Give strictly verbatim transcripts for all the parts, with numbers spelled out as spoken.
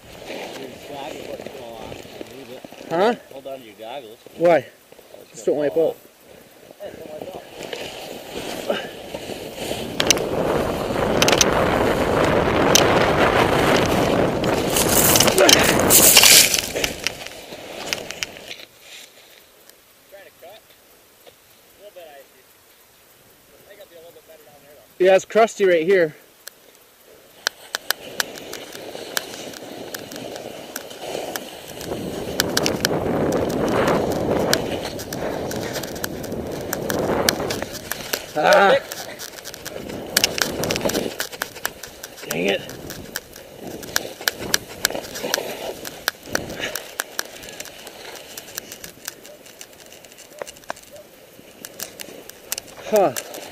Huh? Hold on to your goggles. Why? Just don't wipe out. Hey, don't wipe out. Trying to cut? A little bit icy. I think I'll be a little bit better down there though. Yeah, it's crusty right here. Ah. Dang it. Huh.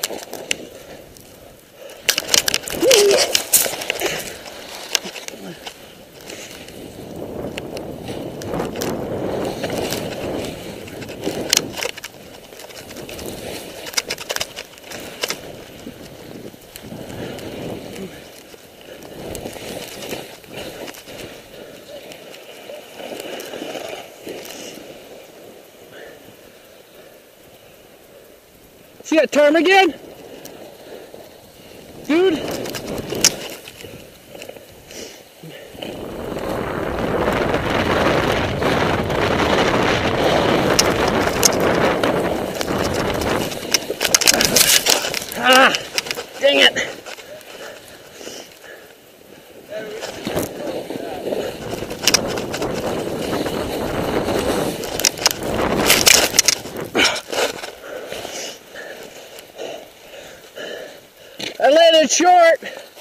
See that ptarmigan? Dude? Ah! Dang it! I landed short.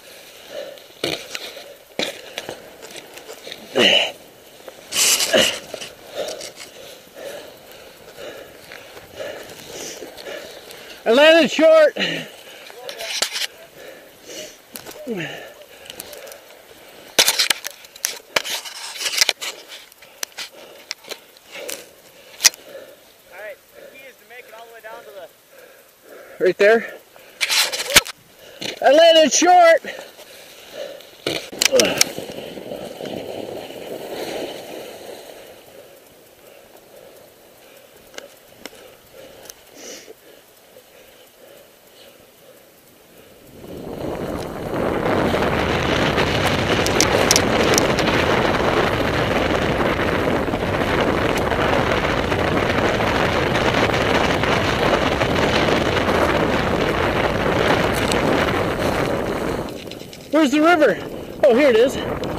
I landed short. Alright, the key is to make it all the way down to the... Right there. I landed short. Where's the river? Oh, here it is.